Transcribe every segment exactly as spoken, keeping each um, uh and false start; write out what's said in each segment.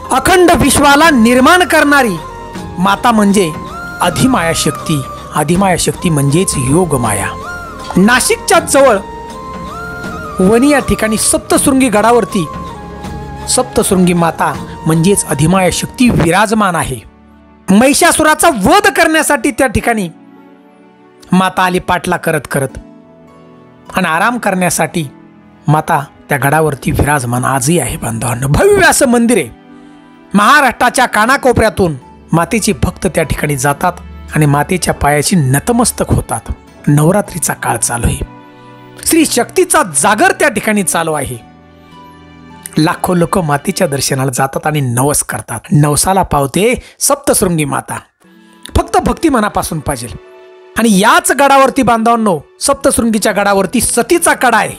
अखंड विश्वाला निर्माण करणारी माता म्हणजे अधिमाया शक्ती. अधिमाया शक्ती म्हणजेच योग माया. नाशिकच्या जवळ वणी या ठिकाणी सप्तशृंगी गडावरती सप्तशृंगी माता म्हणजेच अधिमाया शक्ती विराजमान आहे. महिषासुराचा वध करण्यासाठी त्या ठिकाणी माता आली पाटला करत करत, आणि आराम करण्यासाठी माता त्या गडावरती विराजमान आजही आहे. बांधवांनो, भव्य असं मंदिर आहे. महाराष्ट्राच्या कानाकोपऱ्यातून मातेचे भक्त त्या ठिकाणी जातात आणि मातेच्या पायाशी नतमस्तक होतात. नवरात्रीचा काळ चालू आहे. श्री शक्तीचा जागर त्या ठिकाणी चालू आहे. लाखो लोक मातेच्या दर्शनाला जातात आणि नवस करतात. नवसाला पावते सप्तशृंगी माता. फक्त भक्ती मनापासून पाहिजे. आणि याच गडावरती बांधवांनो, सप्तशृंगीच्या गडावरती सतीचा कडा आहे.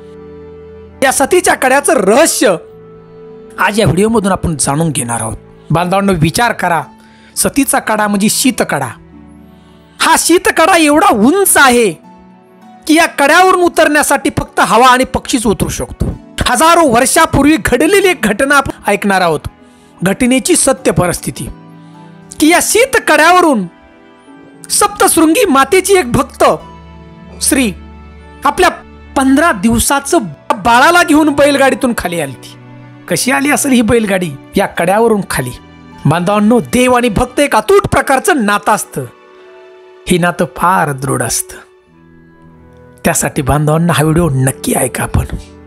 या सतीच्या कड्याचं रहस्य आज या व्हिडिओमधून आपण जाणून घेणार आहोत. बांधवांनो, विचार करा, सतीचा कडा म्हणजे शीतकडा. हा शीतकडा एवढा उंच आहे की या कड्यावरून उतरण्यासाठी फक्त हवा आणि पक्षीच उतरू शकतो. हजारो वर्षापूर्वी घडलेली एक घटना आपण ऐकणार आहोत. घटनेची सत्य परिस्थिती की या शीत कड्यावरून सप्तशृंगी मातेची एक भक्त श्री आपल्या पंधरा दिवसाचं बाळाला घेऊन बैलगाडीतून खाली आली. ती कशी आली असेल ही बैलगाडी? या कड्यावरून खाली. बांधवांनो, देव आणि भक्त एक अतूट प्रकारचं नातं असतं. हे नातं फार दृढ असतं. त्यासाठी बांधवांना हा व्हिडिओ नक्की ऐका. आपण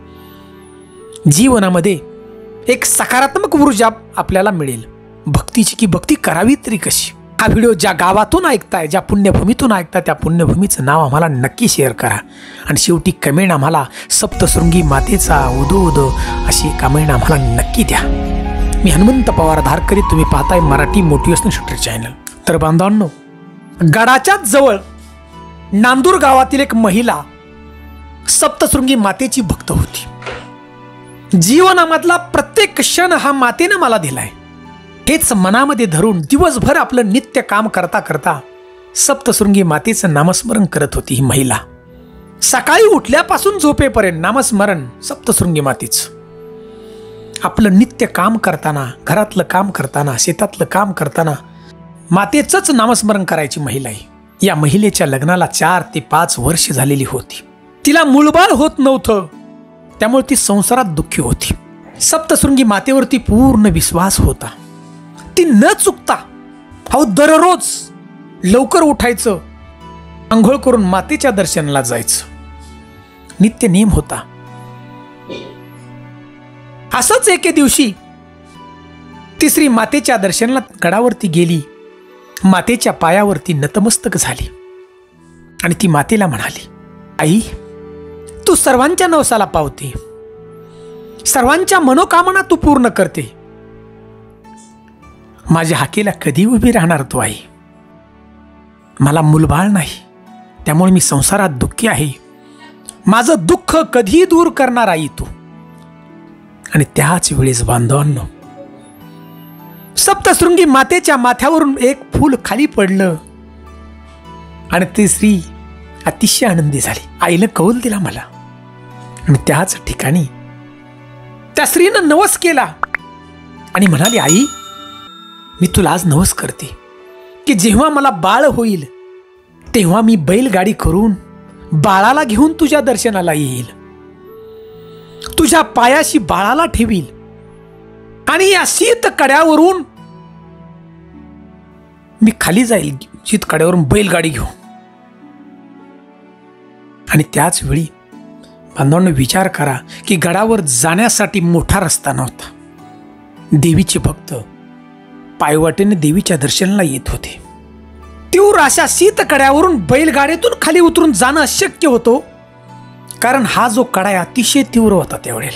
जीवनामध्ये एक सकारात्मक ऊर्जा आपल्याला मिळेल. भक्तीची की भक्ती करावी तरी कशी? हा व्हिडिओ ज्या गावातून ऐकताय, ज्या पुण्यभूमीतून ऐकताय, त्या पुण्यभूमीचं नाव आम्हाला नक्की शेअर करा. आणि शेवटी कमेंट आम्हाला सप्तशृंगी मातेचा उदो उदो अशी कमेंट आम्हाला नक्की द्या. मी हनुमंत पवार धारकरी, तुम्ही पाहताय मराठी मोटिवेशनल शूटर चॅनल. तर बांधवांनो, गडाच्या जवळ नांदूर गावातील एक महिला सप्तशृंगी मातेची भक्त होती. जीवनामधला प्रत्येक क्षण हा मातेने मला दिलाय हेच मनामध्ये धरून दिवसभर आपलं नित्य काम करता करता सप्तशृंगी मातेचं नामस्मरण करत होती ही महिला. सकाळी उठल्यापासून झोपेपर्यंत नामस्मरण सप्तशृंगी मातेच. आपलं नित्य काम करताना, घरातलं काम करताना, शेतातलं काम करताना मातेचंच नामस्मरण करायची महिला आहे. या महिलेच्या लग्नाला चार ते पाच वर्ष झालेली होती. तिला मूलबाळ होत नव्हतं, त्यामुळे ती संसारात दुःखी होती. सप्तशृंगी मातेवरती पूर्ण विश्वास होता. ती न चुकता अहो दररोज लवकर उठायचं, आंघोळ करून मातेच्या दर्शनाला जायचं, नित्य नेम होता. असंच एके दिवशी तिसरी मातेच्या दर्शनाला गडावरती गेली. मातेच्या पायावरती नतमस्तक झाली आणि ती मातेला म्हणाली, आई, तू सर्वांच्या नवसाला पावते, सर्वांच्या मनोकामना तू पूर्ण करते. माझ्या हाकेला कधी उभी राहणार तू आई? मला मूलबाळ नाही, त्यामुळे मी संसारात दुःखी आहे. माझं दुःख कधी दूर करणार आई तू? आणि त्याच वेळेस बांधवांनो, सप्तशृंगी मातेच्या माथ्यावरून एक फूल खाली पडलं आणि ती स्त्री अतिशय आनंदी झाली. आईनं कौल दिला मला. आणि त्याच ठिकाणी त्या स्त्रीनं नवस केला आणि म्हणाली, आई, मी तुला आज नवस करते की जेव्हा मला बाळ होईल तेव्हा मी बैलगाडी करून बाळाला घेऊन तुझ्या दर्शनाला येईल, तुझ्या पायाशी बाळाला ठेवील आणि या शीत कड्यावरून मी खाली जाईल, शीत कड्यावरून बैलगाडी घेऊन. आणि त्याच वेळी बांधवांनो, विचार करा की गडावर जाण्यासाठी मोठा रस्ता नव्हता. देवीचे भक्त पायवाटेने देवीच्या दर्शनाला येत होते. तीव्र अशा शीत कड्यावरून बैलगाडीतून खाली उतरून जाणं अशक्य होतं, कारण हा जो कडा आहे अतिशय तीव्र होता. त्यावेळेला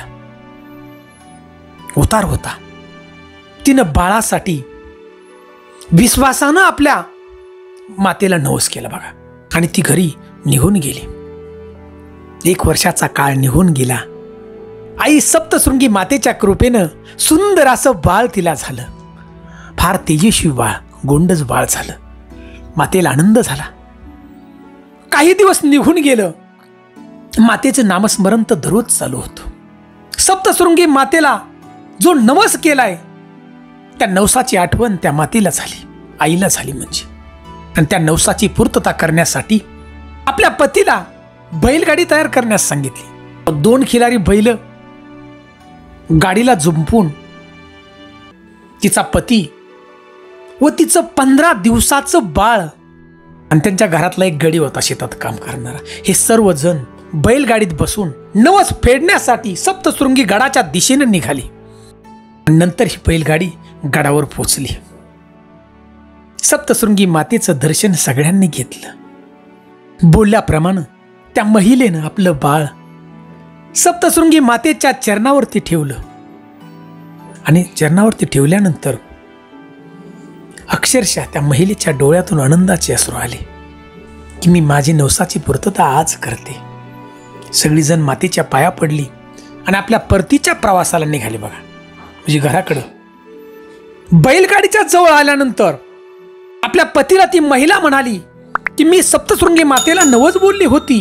उतार होता. तिनं बाळासाठी विश्वासानं आपल्या मातेला नवस केला बघा, आणि ती घरी निघून गेली. एक वर्षाचा काळ निघून गेला. आई सप्तशृंगी मातेच्या कृपेनं सुंदर असं बाळ तिला झालं. फार तेजस्वी बाळ, गोंडस बाळ झालं. मातेला आनंद झाला. काही दिवस निघून गेलं. मातेचं नामस्मरण तर दररोज चालू होतं. सप्तशृंगी मातेला जो नवस केलाय त्या नवसाची आठवण त्या मातेला झाली, आईला झाली म्हणजे. आणि त्या नवसाची पूर्तता करण्यासाठी आपल्या पतीला बैलगाडी तयार करण्यास सांगितली. दोन खिलारी बैल गाडीला जुंपून तिचा पती व तिचं पंधरा दिवसाचं बाळ आणि त्यांच्या घरातला एक गडी होता शेतात काम करणारा, हे सर्वजण बैलगाडीत बसून नवस फेडण्यासाठी सप्तशृंगी गडाच्या दिशेने निघाली. नंतर ही बैलगाडी गडावर पोचली. सप्तशृंगी मातेचं दर्शन सगळ्यांनी घेतलं. बोलल्याप्रमाणे त्या महिलेनं आपलं बाळ सप्तशृंगी मातेच्या चरणावरती ठेवलं आणि चरणावरती ठेवल्यानंतर अक्षरशः त्या महिलेच्या डोळ्यातून आनंदाचे अश्रू आले की मी माझी नवसाची पूर्तता आज करते. सगळीजण मातेच्या पाया पडली आणि आपल्या परतीच्या प्रवासाला निघाले बघा, म्हणजे घराकडं. बैलगाडीच्या जवळ आल्यानंतर आपल्या पतीला ती महिला म्हणाली की मी सप्तशृंगी मातेला नवस बोलली होती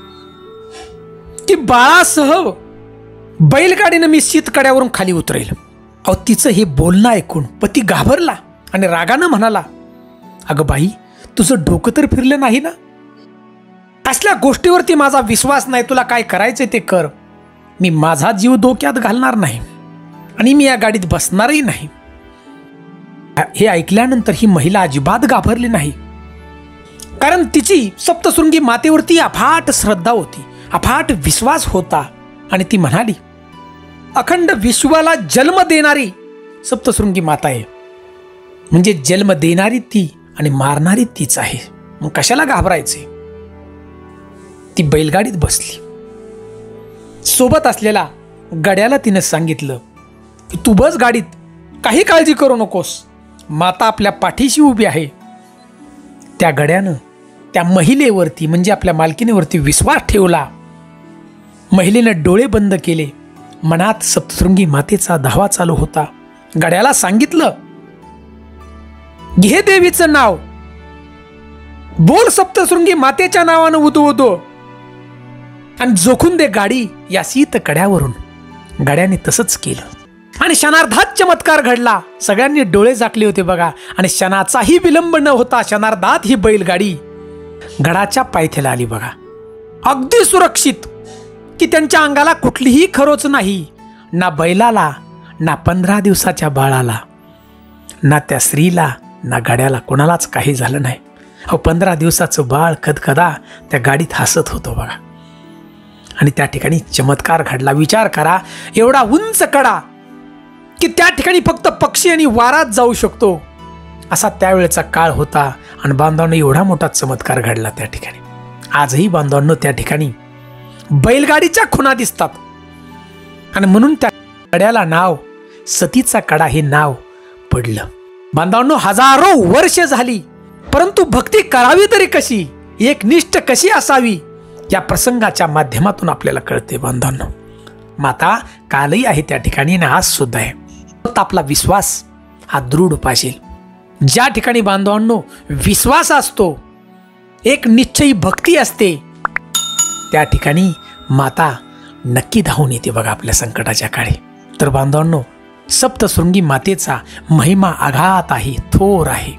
की बाळासह बैलगाडीनं मी शीतकड्यावरून खाली उतरेल. अहो, तिचं हे बोलणं ऐकून पती घाबरला आणि रागानं म्हणाला, अगं बाई, तुझं डोकं तर फिरलं नाही ना? असल्या गोष्टीवरती माझा विश्वास नाही. तुला काय करायचंय ते कर. मी माझा जीव धोक्यात घालणार नाही आणि मी या गाडीत बसणारही नाही. हे ऐकल्यानंतर ही महिला अजिबात घाबरली नाही, कारण तिची सप्तशृंगी मातेवरती अफाट श्रद्धा होती, अफाट विश्वास होता. आणि ती म्हणाली, अखंड विश्वाला जन्म देणारी सप्तशृंगी माता आहे, म्हणजे जन्म देणारी ती आणि मारणारी तीच आहे, मग कशाला घाबरायचे. ती बैलगाडीत बसली. सोबत असलेला गड्याला तिने सांगितलं की तू बस गाडीत, काही काळजी करू नकोस, माता आपल्या पाठीशी उभी आहे. त्या गड्यानं त्या महिलेवरती म्हणजे आपल्या मालकीनेवरती विश्वास ठेवला. महिलेनं डोळे बंद केले. मनात सप्तशृंगी मातेचा धावा चालू होता. गड्याला सांगितलं, घे देवीचं नाव, बोल सप्तशृंगी मातेच्या नावानं उदो उदो आणि जोखून दे गाडी या शीत कड्यावरून. गड्याने तसंच केलं आणि क्षणार्धात चमत्कार घडला. सगळ्यांनी डोळे झाकले होते बघा आणि क्षणाचाही विलंब न होता क्षणार्धात ही बैलगाडी गडाच्या पायथ्याला आली बघा, अगदी सुरक्षित, की त्यांच्या अंगाला कुठलीही खरोच नाही, ना बैलाला, ना पंधरा दिवसाच्या बाळाला, ना त्या स्त्रीला, ना गाड्याला, कोणालाच काही झालं नाही. अहो, पंधरा दिवसाचं बाळ कदकदा त्या गाडीत हसत होतं बघा. आणि त्या ठिकाणी चमत्कार घडला. विचार करा, एवढा उंच कडा की त्या ठिकाणी फक्त पक्षी आणि वारात जाऊ शकतो, असा त्यावेळेचा काळ होता. आणि बांधवांनो, एवढा मोठा चमत्कार घडला त्या ठिकाणी. आजही बांधवांनो त्या ठिकाणी बैलगाडीच्या खुणा दिसतात आणि म्हणून त्या कड्याला नाव सतीचा कडा हे नाव पडलं. बांधवांनो, हजारो वर्ष झाली, परंतु भक्ती करावी तरी कशी, एकनिष्ठ कशी असावी, या प्रसंगाच्या माध्यमातून आपल्याला कळते. बांधवांनो, माता कालही आहे त्या ठिकाणी आणि आज सुद्धा आहे. आपला विश्वास हा दृढ पाहिजे. ज्या ठिकाणी बांधवांनो विश्वास असतो, एक निश्चयी भक्ती असते, त्या ठिकाणी माता नक्की धावून येते बघा आपल्या संकटाच्या काळी. तर बांधवांनो, सप्तशृंगी मातेचा महिमा आघात आहे, थोर आहे.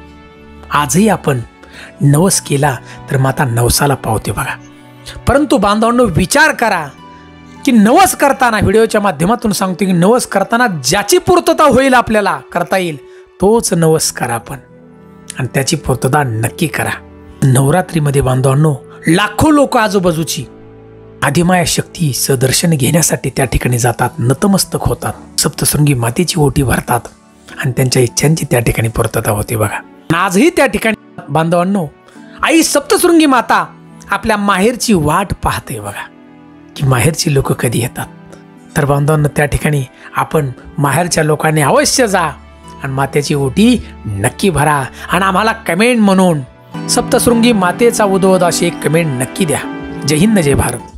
आजही आपण नवस केला तर माता नवसाला पावते बघा. परंतु बांधवांनो, विचार करा की नवस करताना, व्हिडिओच्या माध्यमातून सांगतो की नवस करताना ज्याची पूर्तता होईल आपल्याला करता येईल तोच नवस करा आपण, आणि त्याची पूर्तता नक्की करा. नवरात्रीमध्ये बांधवांनो लाखो लोक आजूबाजूची आदिमाया शक्तीचं दर्शन घेण्यासाठी त्या ठिकाणी जातात, नतमस्तक होतात, सप्तशृंगी मातेची ओटी भरतात आणि त्यांच्या इच्छांची त्या ठिकाणी पूर्तता होते बघा. आजही त्या ठिकाणी बांधवांनो आई सप्तशृंगी माता आपल्या माहेरची वाट पाहते बघा, की माहेरची लोक कधी येतात. तर बांधवांनो, त्या ठिकाणी आपण माहेरच्या लोकांनी अवश्य जा आणि मातेची ओटी नक्की भरा आणि आम्हाला कमेंट म्हणून सप्तशृंगी मातेचा उदोद अशी एक कमेंट नक्की द्या. जय हिंद, जय भारत.